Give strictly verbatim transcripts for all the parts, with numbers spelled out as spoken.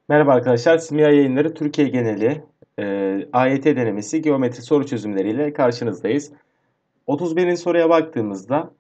Merhaba arkadaşlar, Simya Yayınları Türkiye geneli e, A Y T denemesi geometri soru çözümleriyle karşınızdayız. otuz birinci soruya baktığımızda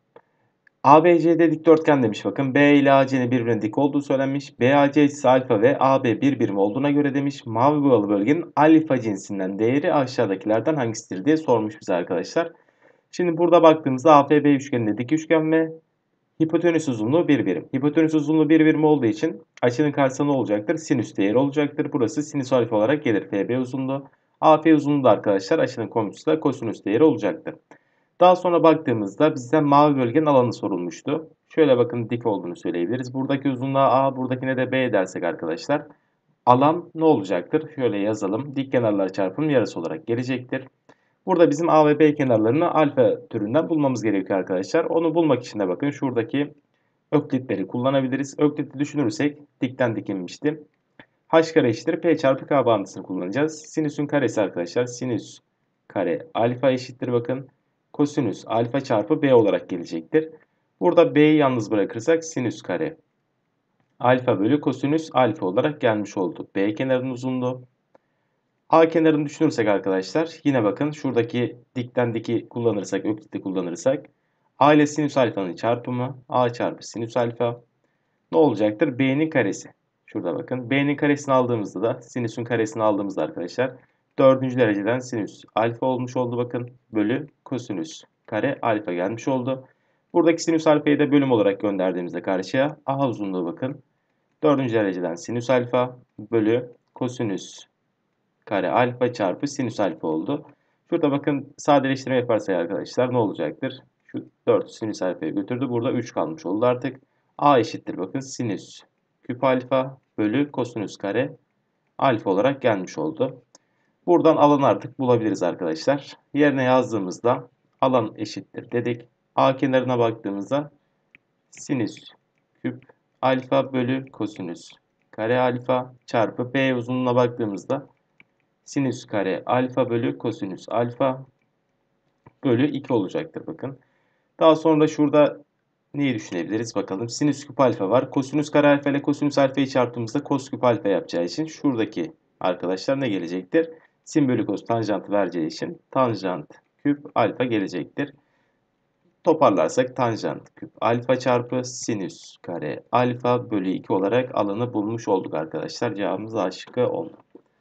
A B C'de dikdörtgen demiş bakın. B ile A C'nin birbirine dik olduğu söylenmiş. B A C açısı alfa ve A B bir birim olduğuna göre demiş. Mavi boyalı bölgenin alfa cinsinden değeri aşağıdakilerden hangisidir diye sormuş bize arkadaşlar. Şimdi burada baktığımızda A F B üçgeninde dik üçgen ve hipotenüs uzunluğu bir birim. Hipotenüs uzunluğu bir birim olduğu için açının karşısında ne olacaktır? Sinüs değeri olacaktır. Burası sinüs alfa olarak gelir. F B uzunluğu. A F uzunluğu da arkadaşlar açının komşusu da kosinüs değeri olacaktır. Daha sonra baktığımızda bizden mavi bölgenin alanı sorulmuştu. Şöyle bakın dik olduğunu söyleyebiliriz. Buradaki uzunluğa A, buradakine de B dersek arkadaşlar. Alan ne olacaktır? Şöyle yazalım. Dik kenarlar çarpımının yarısı olarak gelecektir. Burada bizim A ve B kenarlarını alfa türünden bulmamız gerekiyor arkadaşlar. Onu bulmak için de bakın şuradaki öklitleri kullanabiliriz. Öklit'i düşünürsek dikten dik inmişti. H kare eşittir P çarpı K bağıntısını kullanacağız. Sinüsün karesi arkadaşlar. Sinüs kare alfa eşittir bakın. Kosinüs alfa çarpı B olarak gelecektir. Burada B'yi yalnız bırakırsak sinüs kare alfa bölü kosinüs alfa olarak gelmiş oldu. B kenarının uzunluğu. A kenarını düşünürsek arkadaşlar yine bakın şuradaki dikten diki kullanırsak, ökliti kullanırsak A ile sinüs alfanın çarpımı A çarpı sinüs alfa ne olacaktır? B'nin karesi. Şurada bakın. B'nin karesini aldığımızda da sinüsün karesini aldığımızda arkadaşlar dördüncü dereceden sinüs alfa olmuş oldu bakın. Bölü kosinüs kare alfa gelmiş oldu. Buradaki sinüs alfayı da bölüm olarak gönderdiğimizde karşıya A uzunluğu bakın. dördüncü dereceden sinüs alfa bölü kosinüs kare alfa çarpı sinüs alfa oldu. Şurada bakın sadeleştirme yaparsak arkadaşlar ne olacaktır? Şu dört sinüs alfayı götürdü. Burada üç kalmış oldu artık. A eşittir bakın sinüs küp alfa bölü kosinüs kare alfa olarak gelmiş oldu. Buradan alanı artık bulabiliriz arkadaşlar. Yerine yazdığımızda alan eşittir dedik. A kenarına baktığımızda sinüs küp alfa bölü kosinüs kare alfa çarpı B uzunluğuna baktığımızda sinüs kare alfa bölü kosinüs alfa bölü iki olacaktır bakın. Daha sonra şurada neyi düşünebiliriz bakalım. Sinüs küp alfa var. Kosinüs kare alfa ile kosinüs alfayı çarptığımızda kos küp alfa yapacağı için şuradaki arkadaşlar ne gelecektir? Sin bölü kos tanjantı vereceği için tanjant küp alfa gelecektir. Toparlarsak tanjant küp alfa çarpı sinüs kare alfa bölü iki olarak alanı bulmuş olduk arkadaşlar. Cevabımız A şıkkı oldu.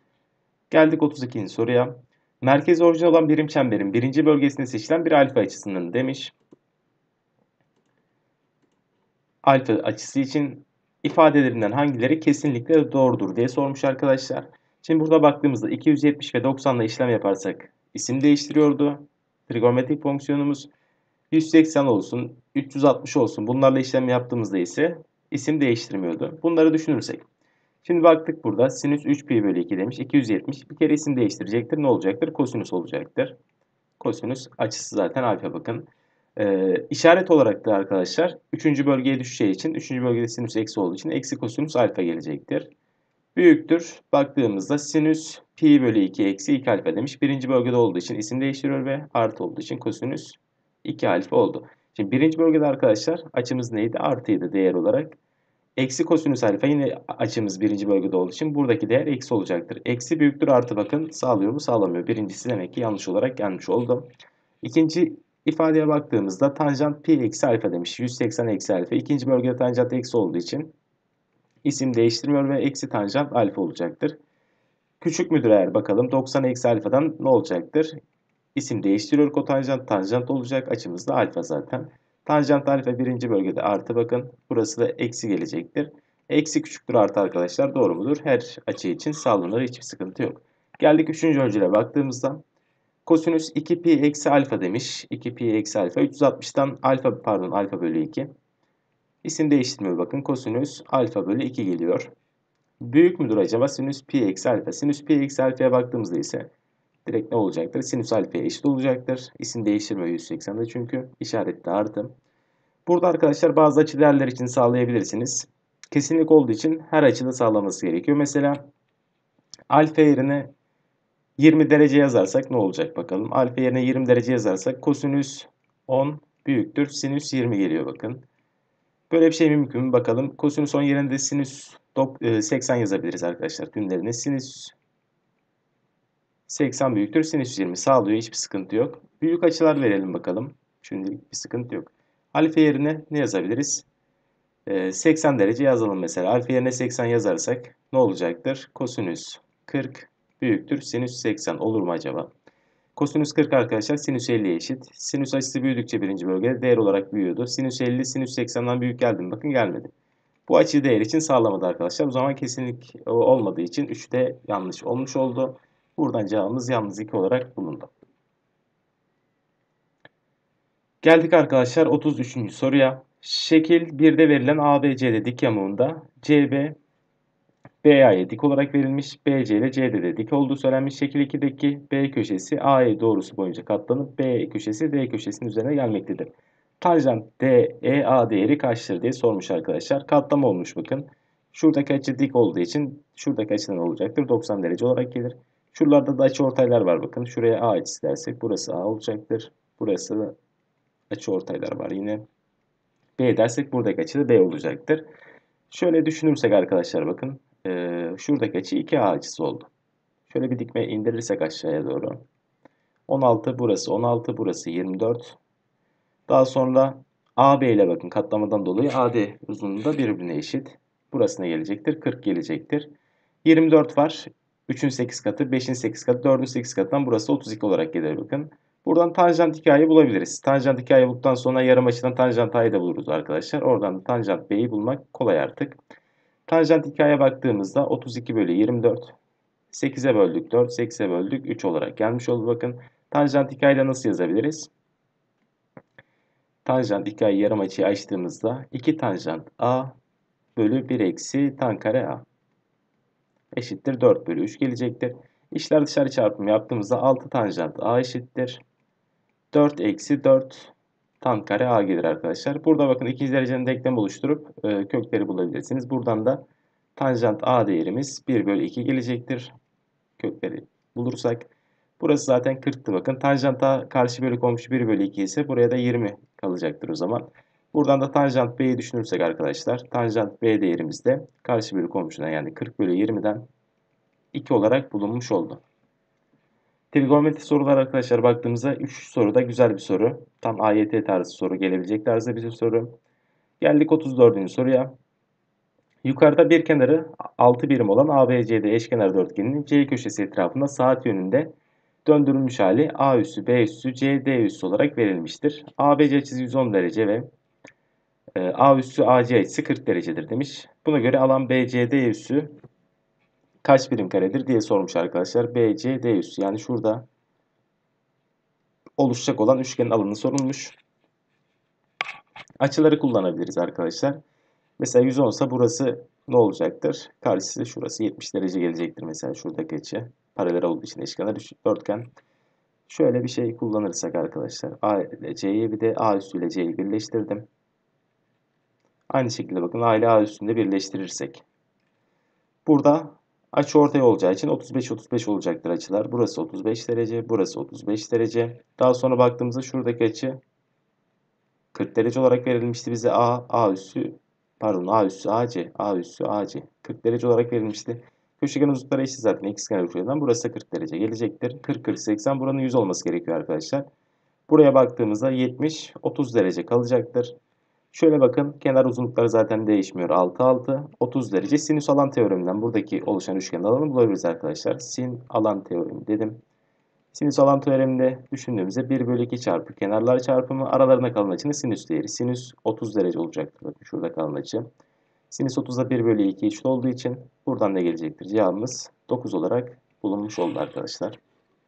Geldik otuz ikinci soruya. Merkezi orijinal olan birim çemberin birinci bölgesinde seçilen bir alfa açısının demiş. Alfa açısı için ifadelerinden hangileri kesinlikle doğrudur diye sormuş arkadaşlar. Şimdi burada baktığımızda iki yüz yetmiş ve doksan ile işlem yaparsak isim değiştiriyordu. Trigonometrik fonksiyonumuz yüz seksen olsun, üç yüz altmış olsun. Bunlarla işlem yaptığımızda ise isim değiştirmiyordu. Bunları düşünürsek. Şimdi baktık burada sinüs üç pi bölü iki demiş. iki yüz yetmiş bir kere isim değiştirecektir. Ne olacaktır? Kosinüs olacaktır. Kosinüs açısı zaten alfa bakın. Ee, işaret olarak da arkadaşlar üçüncü bölgeye düşeceği için üçüncü bölgede sinüs eksi olduğu için eksi kosinüs alfa gelecektir. Büyüktür. Baktığımızda sinüs pi bölü iki eksi iki alfa demiş. Birinci bölgede olduğu için isim değiştiriyor ve artı olduğu için kosinüs iki alfa oldu. Şimdi birinci bölgede arkadaşlar açımız neydi? Artıydı değer olarak. Eksi kosinüs alfa yine açımız birinci bölgede olduğu için buradaki değer eksi olacaktır. Eksi büyüktür artı bakın sağlıyor mu sağlamıyor. Birincisi demek ki yanlış olarak gelmiş oldu. İkinci ifadeye baktığımızda tanjant pi eksi alfa demiş. yüz seksen eksi alfa. İkinci bölgede tanjant eksi olduğu için isim değiştirmiyor ve eksi tanjant alfa olacaktır. Küçük müdür eğer bakalım doksan eksi alfadan ne olacaktır? İsim değiştiriyor kotanjant tanjant olacak. Açımız da alfa zaten. Tanjant alfa birinci bölgede artı bakın. Burası da eksi gelecektir. Eksi küçüktür artı arkadaşlar doğru mudur? Her açı için sağlanır hiçbir sıkıntı yok. Geldik üçüncü öncüle baktığımızda. Kosinüs iki pi eksi alfa demiş. iki pi eksi alfa. üç yüz altmıştan alfa pardon alfa bölü iki. İsim değiştirmiyor bakın. Kosinüs alfa bölü iki geliyor. Büyük müdür acaba sinüs pi eksi alfa? Sinüs pi eksi alfaya baktığımızda ise direkt ne olacaktır? Sinüs alfaya eşit olacaktır. İsim değiştirmiyor yüz seksende çünkü. İşaret de artı. Burada arkadaşlar bazı açı değerler için sağlayabilirsiniz. Kesinlik olduğu için her açıda sağlaması gerekiyor. Mesela alfa yerine yirmi derece yazarsak ne olacak bakalım. Alfa yerine yirmi derece yazarsak kosinüs on büyüktür. Sinüs yirmi geliyor bakın. Böyle bir şey mümkün mü? Bakalım. Kosinüs on yerine sinüs seksen yazabiliriz arkadaşlar. Tümlerine sinüs seksen büyüktür. Sinüs yirmi sağlıyor. Hiçbir sıkıntı yok. Büyük açılar verelim bakalım. Şimdilik bir sıkıntı yok. Alfa yerine ne yazabiliriz? Ee, seksen derece yazalım mesela. Alfa yerine seksen yazarsak ne olacaktır? Kosinüs kırk büyüktür. Sinüs seksen olur mu acaba? Kosinüs kırk arkadaşlar sinüs elliye eşit. Sinüs açısı büyüdükçe birinci bölgede değer olarak büyüyordu. Sinüs elli sinüs seksenden büyük geldi mi? Bakın gelmedi. Bu açı değer için sağlamadı arkadaşlar. O zaman kesinlik olmadığı için üçte yanlış olmuş oldu. Buradan cevabımız yalnız iki olarak bulundu. Geldik arkadaşlar otuz üçüncü soruya. Şekil birde verilen A B C'de dik yamuğunda C B B A'ya dik olarak verilmiş. B C ile C'de de dik olduğu söylenmiş. Şekil ikideki B köşesi A E doğrusu boyunca katlanıp B köşesi D köşesinin üzerine gelmektedir. Tanjant D E A değeri kaçtır diye sormuş arkadaşlar. Katlama olmuş bakın. Şuradaki açı dik olduğu için şuradaki açıdan olacaktır. doksan derece olarak gelir. Şuralarda da açıortaylar var bakın. Şuraya A açısı dersek burası A olacaktır. Burası da açıortaylar var yine. B dersek buradaki açı da B olacaktır. Şöyle düşünürsek arkadaşlar bakın. Ee, şuradaki açı iki A açısı oldu. Şöyle bir dikme indirirsek aşağıya doğru. on altı burası, on altı burası yirmi dört. Daha sonra A B ile bakın katlamadan dolayı A D uzunluğu da birbirine eşit. Burasına gelecektir. kırk gelecektir. yirmi dört var. üçün sekiz katı, beşin sekiz katı, dördün sekiz katından burası otuz iki olarak gelir bakın. Buradan tanjant hikayeyi bulabiliriz. Tanjant hikayeyi bulduktan sonra yarım açıdan tanjant A'yı da buluruz arkadaşlar. Oradan tanjant B'yi bulmak kolay artık. Tanjant hikayeye baktığımızda otuz iki bölü yirmi dört. sekize böldük dört, sekize böldük üç olarak gelmiş oldu bakın. Tanjant hikayeyle nasıl yazabiliriz? Tanjant hikayeyi yarım açıyı açtığımızda iki tanjant A bölü bir eksi tan kare A eşittir dört bölü üç gelecektir. İçler dışarı çarpımı yaptığımızda altı tanjant A eşittir dört eksi dört tan kare A gelir arkadaşlar. Burada bakın ikinci derecenin denklem oluşturup e, kökleri bulabilirsiniz. Buradan da tanjant A değerimiz bir bölü iki gelecektir. Kökleri bulursak. Burası zaten kırktı bakın. Tanjant A karşı bölü komşu bir bölü iki ise buraya da yirmi kalacaktır o zaman. Buradan da tanjant B'yi düşünürsek arkadaşlar. Tanjant B değerimiz de karşı bölü komşudan yani kırk bölü yirmiden iki olarak bulunmuş oldu. Trigonometri sorular arkadaşlar baktığımızda üç soruda güzel bir soru. Tam A Y T tarzı soru gelebilecek tarzda bir soru. Geldik otuz dördüncü soruya. Yukarıda bir kenarı altı birim olan A B C D eşkenar dörtgeninin C köşesi etrafında saat yönünde döndürülmüş hali A üssü, B üssü, C, D üssü olarak verilmiştir. A B C açısı yüz on derece ve e, A üssü A C açısı kırk derecedir demiş. Buna göre alan B C D üssü kaç birim karedir diye sormuş arkadaşlar. B C D üssü yani şurada oluşacak olan üçgenin alanı sorulmuş. Açıları kullanabiliriz arkadaşlar. Mesela yüz on ise burası ne olacaktır? Karşısı şurası yetmiş derece gelecektir mesela şuradaki açı. Paralel olduğu için eşkenar dörtgen. Şöyle bir şey kullanırsak arkadaşlar. A ile C'yi bir de A üssü ile C'yi birleştirdim. Aynı şekilde bakın A ile A üstünde birleştirirsek. Burada açıortay olacağı için otuz beş otuz beş olacaktır açılar. Burası otuz beş derece, burası otuz beş derece. Daha sonra baktığımızda şuradaki açı kırk derece olarak verilmişti bize. A, A üssü, pardon A üssü A C, A üssü A C. kırk derece olarak verilmişti. Köşegen uzunlukları eşit zaten ikizkenar üçgenden. Burası da kırk derece gelecektir. kırk, kırk, seksen buranın yüz olması gerekiyor arkadaşlar. Buraya baktığımızda yetmiş, otuz derece kalacaktır. Şöyle bakın kenar uzunlukları zaten değişmiyor. altı, altı, otuz derece. Sinüs alan teoreminden buradaki oluşan üçgenin alanını bulabiliriz arkadaşlar. Sin alan teoremi dedim. Sinüs alan teoreminde düşündüğümüzde bir bölü iki çarpı kenarlar çarpımı aralarında kalan açının sinüs değeri. Sinüs otuz derece olacaktır. Bakın şurada kalan açı. Sinüs otuzda bir bölü iki eşit olduğu için buradan ne gelecektir? Cevabımız dokuz olarak bulunmuş oldu arkadaşlar.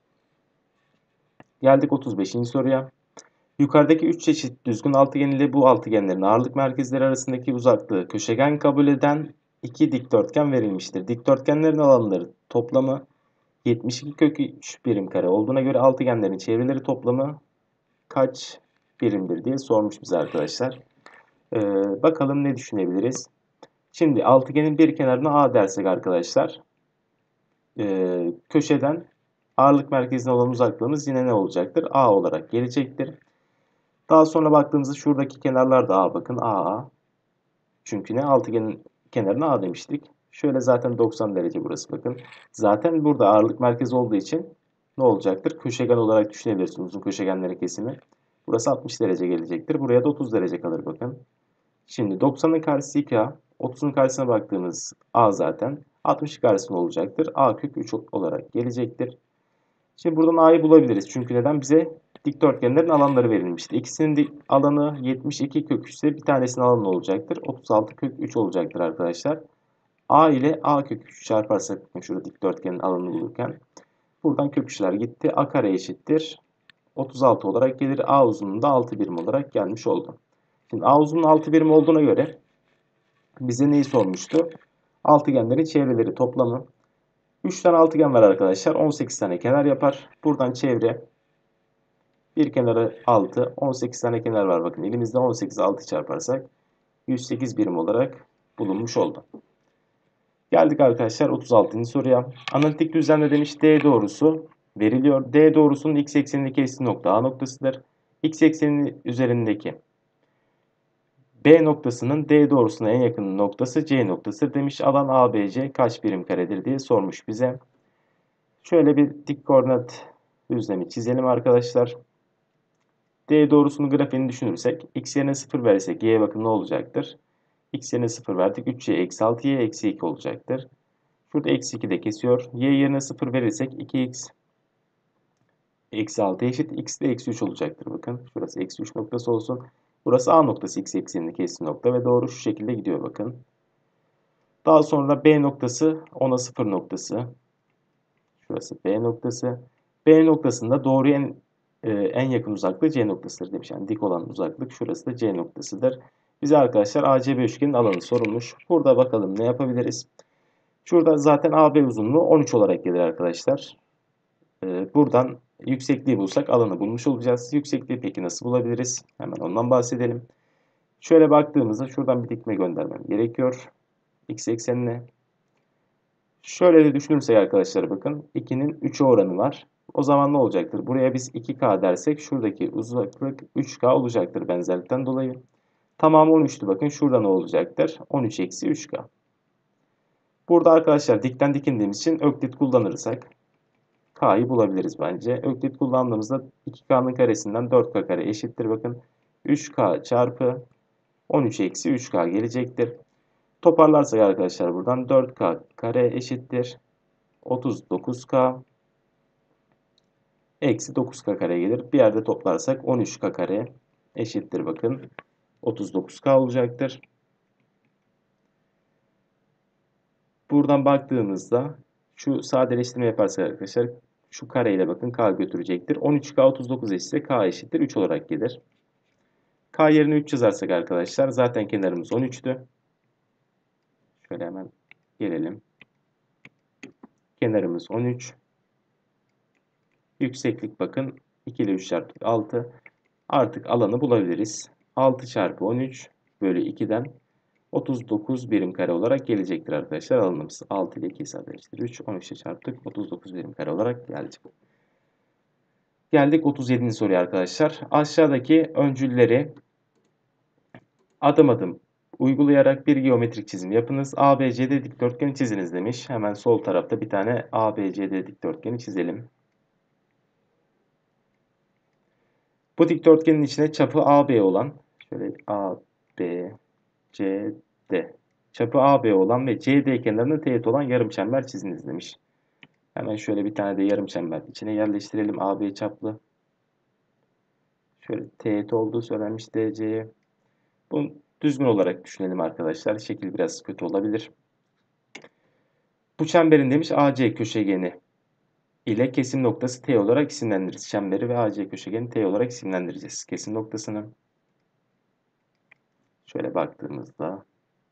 Geldik otuz beşinci soruya. Yukarıdaki üç çeşit düzgün altıgen ile bu altıgenlerin ağırlık merkezleri arasındaki uzaklığı köşegen kabul eden iki dikdörtgen verilmiştir. Dikdörtgenlerin alanları toplamı yetmiş iki kök üç birim kare olduğuna göre altıgenlerin çevreleri toplamı kaç birimdir diye sormuş bize arkadaşlar. Ee, bakalım ne düşünebiliriz. Şimdi altıgenin bir kenarına A dersek arkadaşlar e, köşeden ağırlık merkezine olan uzaklığımız yine ne olacaktır? A olarak gelecektir. Daha sonra baktığımızda şuradaki kenarlar da A bakın A A. Çünkü ne? Altıgenin kenarına A demiştik. Şöyle zaten doksan derece burası bakın. Zaten burada ağırlık merkezi olduğu için ne olacaktır? Köşegen olarak düşünebilirsiniz uzun köşegenlerin kesimi. Burası altmış derece gelecektir. Buraya da otuz derece kalır bakın. Şimdi doksanın karşısı iki A. otuzun karşısına baktığımız A zaten. altmışın karşısında olacaktır. A kök üç olarak gelecektir. Şimdi buradan A'yı bulabiliriz. Çünkü neden? Bize dikdörtgenlerin alanları verilmişti. İkisinin alanı yetmiş iki kök üç ise bir tanesinin alanı olacaktır. otuz altı kök üç olacaktır arkadaşlar. A ile A kök üç çarparsak şurada dikdörtgenin alanını bulurken buradan kök üçler gitti. A kare eşittir otuz altı olarak gelir. A uzunluğunda altı birim olarak gelmiş oldu. Şimdi A uzunluğu altı birim olduğuna göre bize neyi sormuştu? Altıgenlerin çevreleri toplamı. üç tane altıgen var arkadaşlar. on sekiz tane kenar yapar. Buradan çevre bir kenarı altı. on sekiz tane kenar var. Bakın elimizde on sekiz altı çarparsak yüz sekiz birim olarak bulunmuş oldu. Geldik arkadaşlar otuz altıncı soruya. Analitik düzlemde demiş D doğrusu veriliyor. D doğrusunun x eksenini kestiği nokta A noktasıdır. X ekseninin üzerindeki B noktasının D doğrusuna en yakın noktası C noktasıdır demiş. Alan A B C kaç birim karedir diye sormuş bize. Şöyle bir dik koordinat düzlemi çizelim arkadaşlar. D doğrusunun grafiğini düşünürsek x yerine sıfır versek y'ye bakın ne olacaktır? X yerine sıfır verdik. üç y eksi altı y eksi iki olacaktır. Şurada eksi iki de kesiyor. Y yerine sıfır verirsek iki x eksi altı eşit. X de eksi üç olacaktır. Bakın şurası eksi üç noktası olsun. Burası A noktası x eksenini kestiği nokta ve doğru şu şekilde gidiyor bakın. Daha sonra B noktası ona sıfır noktası. Şurası B noktası. B noktasında doğruya en, e, en yakın uzaklığı C noktasıdır demiş. Yani dik olan uzaklık şurası da C noktasıdır. Bize arkadaşlar A C B üçgenin alanı sorulmuş. Burada bakalım ne yapabiliriz. Şurada zaten A B uzunluğu on üç olarak gelir arkadaşlar. E, buradan yüksekliği bulsak alanı bulmuş olacağız. Yüksekliği peki nasıl bulabiliriz? Hemen ondan bahsedelim. Şöyle baktığımızda şuradan bir dikme göndermem gerekiyor. X eksenine. Şöyle de düşünürsek arkadaşlar bakın ikinin üçe oranı var. O zaman ne olacaktır? Buraya biz iki K dersek şuradaki uzaklık üç K olacaktır benzerlikten dolayı. Tamamı on üçtü bakın şurada ne olacaktır? on üç eksi üç K. Burada arkadaşlar dikten dikindiğimiz için öklit kullanırsak K'yı bulabiliriz bence. Öklit kullandığımızda iki K'nın karesinden dört K kare eşittir bakın. üç K çarpı on üç eksi üç K gelecektir. Toparlarsak arkadaşlar buradan dört K kare eşittir. otuz dokuz K eksi dokuz K kare gelir. Bir yerde toplarsak on üç K kare eşittir bakın. otuz dokuz K olacaktır. Buradan baktığımızda şu sadeleştirme yaparsak arkadaşlar şu kareyle bakın K götürecektir. on üç K otuz dokuz eşitse K eşittir üç olarak gelir. K yerine üç yazarsak arkadaşlar zaten kenarımız on üçtü. Şöyle hemen gelelim. Kenarımız on üç. Yükseklik bakın iki ile üç çarptık altı. Artık alanı bulabiliriz. altı çarpı on üç bölü iki'den otuz dokuz birim kare olarak gelecektir arkadaşlar. Alanımız altı ile iki'yi sadeleştir. üç, on üç'e çarptık. otuz dokuz birim kare olarak gelecek. Geldik otuz yedinci soruya arkadaşlar. Aşağıdaki öncülleri adım adım uygulayarak bir geometrik çizim yapınız. A B C D dikdörtgeni çiziniz demiş. Hemen sol tarafta bir tane A B C D dikdörtgeni çizelim. Bu dikdörtgenin içine çapı A B olan, şöyle A B C D, çapı A B olan ve C D kenarına teğet olan yarımçember çiziniz demiş. Hemen şöyle bir tane de yarımçember içine yerleştirelim A B çaplı. Şöyle teğet olduğu söylenmiş D C'ye. Bunu düzgün olarak düşünelim arkadaşlar. Şekil biraz kötü olabilir. Bu çemberin demiş A C köşegeni ile kesim noktası T olarak isimlendiririz. Çemberi ve A C köşegeni T olarak isimlendireceğiz. Kesim noktasını. Şöyle baktığımızda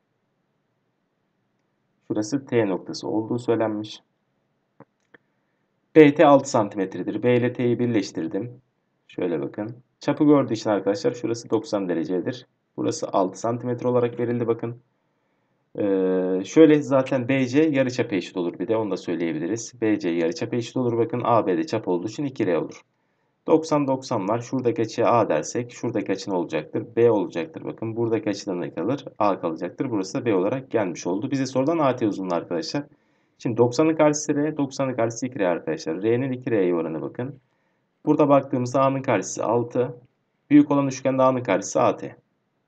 şurası T noktası olduğu söylenmiş. B T altı santimetredir. B ile T'yi birleştirdim. Şöyle bakın. Çapı gördüğü için arkadaşlar şurası doksan derecedir. Burası altı santimetre olarak verildi bakın. Ee, şöyle zaten B C yarıçapı eşit olur bir de onu da söyleyebiliriz. B C yarıçapı eşit olur bakın. A B de çap olduğu için iki R olur. doksan doksan var. Şuradaki açıya A dersek şuradaki açı ne olacaktır? B olacaktır. Bakın buradaki açıdan ne kalır? A kalacaktır. Burası da B olarak gelmiş oldu. Bize sorulan A T uzunluğu arkadaşlar. Şimdi doksanın karşısı R, doksanın karşısı iki R arkadaşlar. R'nin iki R'ye oranı bakın. Burada baktığımızda A'nın karşısı altı. Büyük olan üçgende A'nın karşısı A T.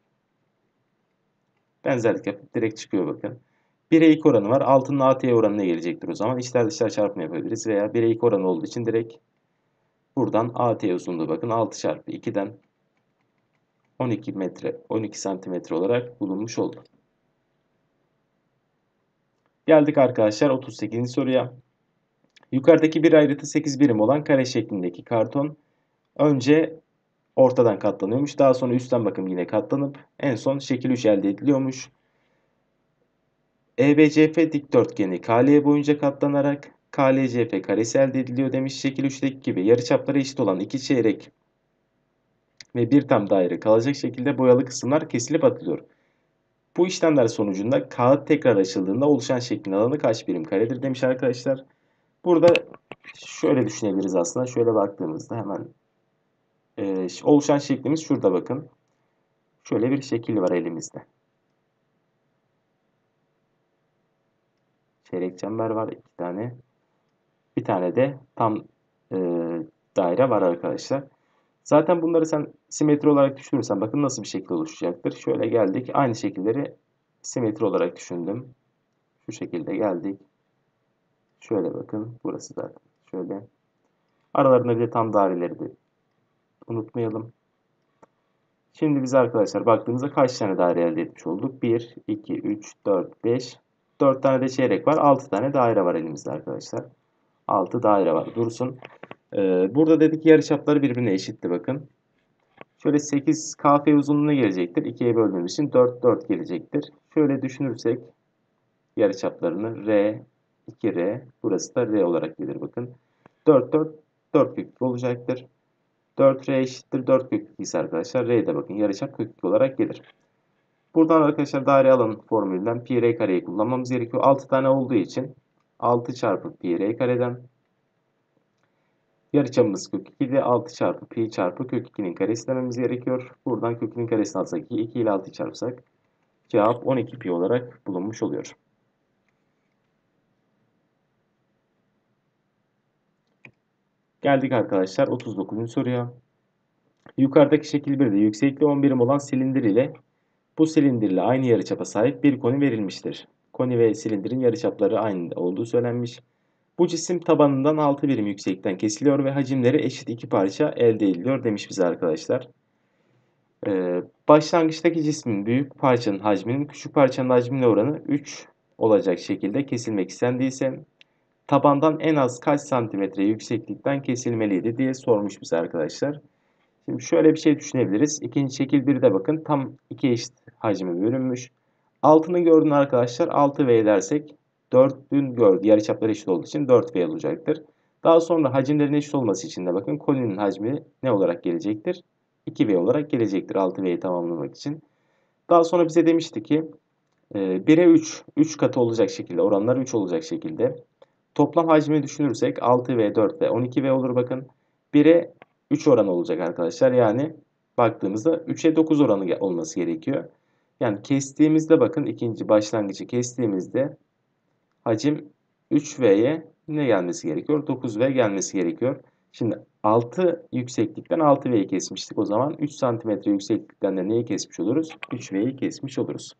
Benzerlik yapıp direkt çıkıyor bakın. bire iki oranı var. altının A T'ye oranına gelecektir o zaman. İçler dışlar çarpımı yapabiliriz. Veya bire iki oranı olduğu için direkt buradan A T uzunluğu bakın altı çarpı ikiden on iki metre, on iki santimetre olarak bulunmuş oldu. Geldik arkadaşlar otuz sekizinci soruya. Yukarıdaki bir ayrıtı sekiz birim olan kare şeklindeki karton önce ortadan katlanıyormuş. Daha sonra üstten bakım yine katlanıp en son şekil üç elde ediliyormuş. E B C F dikdörtgeni K L boyunca katlanarak K L C F karesi elde ediliyor demiş. Şekil üçteki gibi yarıçapları eşit olan iki çeyrek ve bir tam daire kalacak şekilde boyalı kısımlar kesilip atılıyor. Bu işlemler sonucunda kağıt tekrar açıldığında oluşan şeklin alanı kaç birim karedir demiş arkadaşlar. Burada şöyle düşünebiliriz aslında. Şöyle baktığımızda hemen e, oluşan şeklimiz şurada bakın. Şöyle bir şekil var elimizde. Çeyrek çember var iki tane. Bir tane de tam e, daire var arkadaşlar. Zaten bunları sen simetri olarak düşünürsen bakın nasıl bir şekil oluşacaktır. Şöyle geldik. Aynı şekilleri simetri olarak düşündüm. Şu şekilde geldik. Şöyle bakın. Burası zaten şöyle. Aralarında bir de tam daireleri de unutmayalım. Şimdi biz arkadaşlar baktığımızda kaç tane daire elde etmiş olduk? bir, iki, üç, dört, beş. dört tane de çeyrek var. altı tane daire var elimizde arkadaşlar. altı daire var. Dursun. Ee, burada dedik yarıçapları birbirine eşitti bakın. Şöyle sekiz K F uzunluğuna gelecektir. ikiye böldüğümüz için dört, dört gelecektir. Şöyle düşünürsek yarıçaplarını R, iki R, burası da R olarak gelir bakın. dört, dört, dört kök iki olacaktır. dört R eşittir dört kök iki ise arkadaşlar R de bakın yarıçap kök iki olarak gelir. Buradan arkadaşlar daire alanı formülünden pi r kareyi kullanmamız gerekiyor. altı tane olduğu için altı çarpı pi r kareden yarıçapımız kök iki ile altı çarpı pi çarpı kök ikinin karesi dememiz gerekiyor. Buradan kök ikinin karesini alsak iki, iki ile altı çarpsak cevap on iki pi olarak bulunmuş oluyor. Geldik arkadaşlar otuz dokuzuncu soruya. Yukarıdaki şekil birde yüksekliği on birim olan silindir ile bu silindirle aynı yarıçapa sahip bir koni verilmiştir. Koni ve silindirin yarıçapları aynı olduğu söylenmiş. Bu cisim tabanından altı birim yüksekten kesiliyor ve hacimleri eşit iki parça elde ediliyor demiş bize arkadaşlar. Ee, başlangıçtaki cismin büyük parçanın hacminin küçük parçanın hacmine oranı üç olacak şekilde kesilmek istendiyse tabandan en az kaç santimetre yükseklikten kesilmeliydi diye sormuş bize arkadaşlar. Şimdi şöyle bir şey düşünebiliriz. İkinci şekil birde bakın tam iki eşit hacme bölünmüş. Altını gördüğün arkadaşlar altı V dersek dördün gördüğü yarıçapları eşit olduğu için dört V olacaktır. Daha sonra hacimlerin eşit olması için de bakın koninin hacmi ne olarak gelecektir? iki V olarak gelecektir altı V'yi tamamlamak için. Daha sonra bize demişti ki bire üç, üç katı olacak şekilde oranlar üç olacak şekilde. Toplam hacmi düşünürsek altı V, dört V, on iki V olur bakın. bire üç oranı olacak arkadaşlar. Yani baktığımızda üçe dokuz oranı olması gerekiyor. Yani kestiğimizde bakın ikinci başlangıcı kestiğimizde hacim üç V'ye ne gelmesi gerekiyor? dokuz V gelmesi gerekiyor. Şimdi altı yükseklikten altı V'yi kesmiştik o zaman. üç santimetre yükseklikten de neyi kesmiş oluruz? üç V'yi kesmiş oluruz.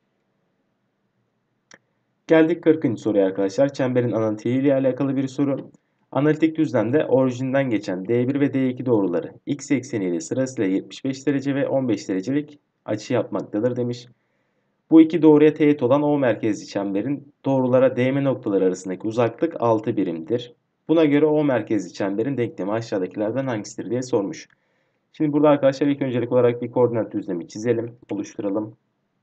Geldik kırkıncı soruya arkadaşlar. Çemberin analitiği ile alakalı bir soru. Analitik düzlemde orijinden geçen D bir ve D iki doğruları x ekseniyle sırasıyla yetmiş beş derece ve on beş derecelik açı yapmaktadır demiş. Bu iki doğruya teğet olan O merkezli çemberin doğrulara değme noktaları arasındaki uzaklık altı birimdir. Buna göre O merkezli çemberin denklemi aşağıdakilerden hangisidir diye sormuş. Şimdi burada arkadaşlar ilk öncelik olarak bir koordinat düzlemi çizelim, oluşturalım.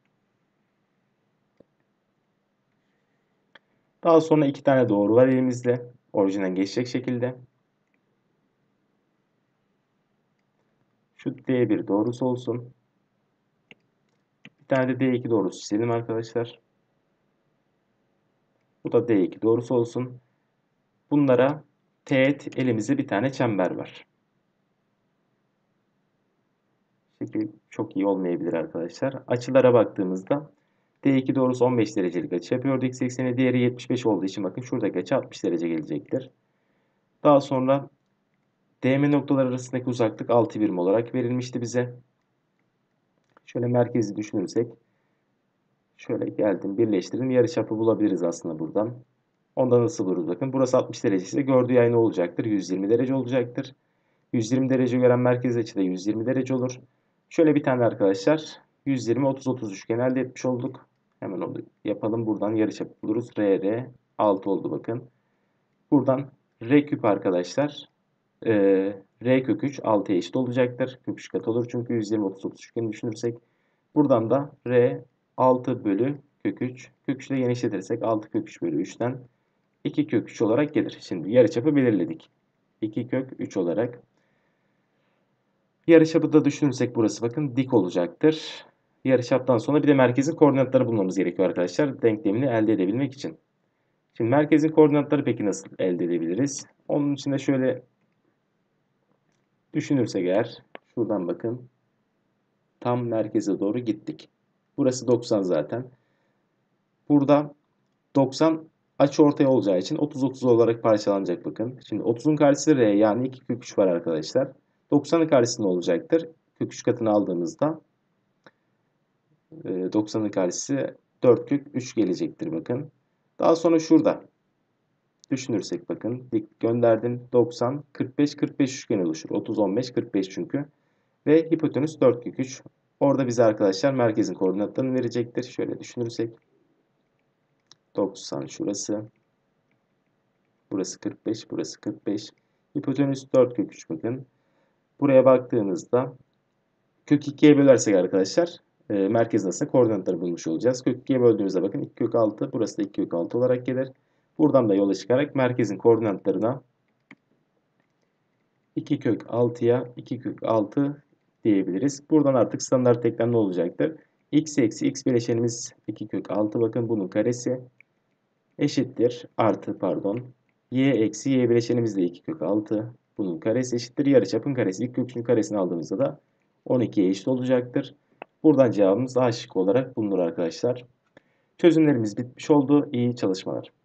Daha sonra iki tane doğru var elimizde. Orijinden geçecek şekilde. Şu D bir doğrusu olsun. Bir tane de D iki doğrusu çizelim arkadaşlar. Bu da D iki doğrusu olsun. Bunlara teğet elimizde bir tane çember var. Şekil çok iyi olmayabilir arkadaşlar. Açılara baktığımızda D iki doğrusu on beş derecelik açı yapıyor. X ekseni diğeri yetmiş beş olduğu için bakın şuradaki açı altmış derece gelecektir. Daha sonra D M noktalar arasındaki uzaklık altı birim olarak verilmişti bize. Şöyle merkezi düşünürsek şöyle geldim birleştirdim. Yarıçapı bulabiliriz aslında buradan. Ondan nasıl buluruz bakın. Burası altmış derece ise gördüğü yay ne olacaktır? yüz yirmi derece olacaktır. yüz yirmi derece gören merkez açı da yüz yirmi derece olur. Şöyle bir tane arkadaşlar yüz yirmi otuz otuz üçgen elde etmiş olduk. Hemen onu yapalım. Buradan yarıçapı buluruz. R R altı oldu bakın. Buradan R küp arkadaşlar e, R kök üç altıya eşit olacaktır. Kök üç kat olur çünkü yüz yirmi otuz otuz üçgeni düşünürsek. Buradan da R altı bölü kök üç. Kök üç ile genişletirsek altı kök üç bölü üçten iki kök üç olarak gelir. Şimdi yarıçapı belirledik. iki kök üç olarak. Yarıçapı da düşünürsek burası bakın dik olacaktır. Yarıçaptan sonra bir de merkezin koordinatları bulmamız gerekiyor arkadaşlar. Denklemini elde edebilmek için. Şimdi merkezin koordinatları peki nasıl elde edebiliriz? Onun için de şöyle düşünürsek eğer şuradan bakın tam merkeze doğru gittik. Burası doksan zaten. Burada doksan açıortay olacağı için otuz otuz olarak parçalanacak bakın. Şimdi otuzun karşısı R yani iki kök üç var arkadaşlar. doksanın karşısı ne olacaktır? Kök üç katını aldığımızda doksanın karşısı dört kök üç gelecektir bakın. Daha sonra şurada düşünürsek bakın dik gönderdim doksan kırk beş kırk beş üçgen oluşur. otuz on beş kırk beş çünkü. Ve hipotenüs dört kök üç. Orada bize arkadaşlar merkezin koordinatlarını verecektir. Şöyle düşünürsek doksan şurası. Burası kırk beş, burası kırk beş. Hipotenüs dört kök üç bakın. Buraya baktığımızda kök ikiye bölersek arkadaşlar e, merkezin aslında koordinatları bulmuş olacağız. Kök ikiye böldüğümüzde bakın iki kök altı. Burası da iki kök altı olarak gelir. Buradan da yola çıkarak merkezin koordinatlarına iki kök altıya iki kök altı diyebiliriz. Buradan artık standart denklem ne olacaktır? X eksi x bileşenimiz iki kök altı bakın bunun karesi eşittir artı pardon y eksi y bileşenimiz de iki kök altı bunun karesi eşittir yarıçapın karesi. İlk kökünün karesini aldığımızda da on ikiye eşit olacaktır. Buradan cevabımız A şıkkı olarak bulunur arkadaşlar. Çözümlerimiz bitmiş oldu. İyi çalışmalar.